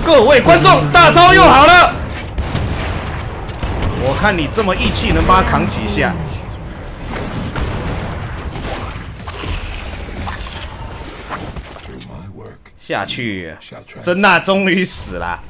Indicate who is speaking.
Speaker 1: 各位观众，大招用好了。我看你这么义气，能帮他扛几下？下去，珍娜终于死了。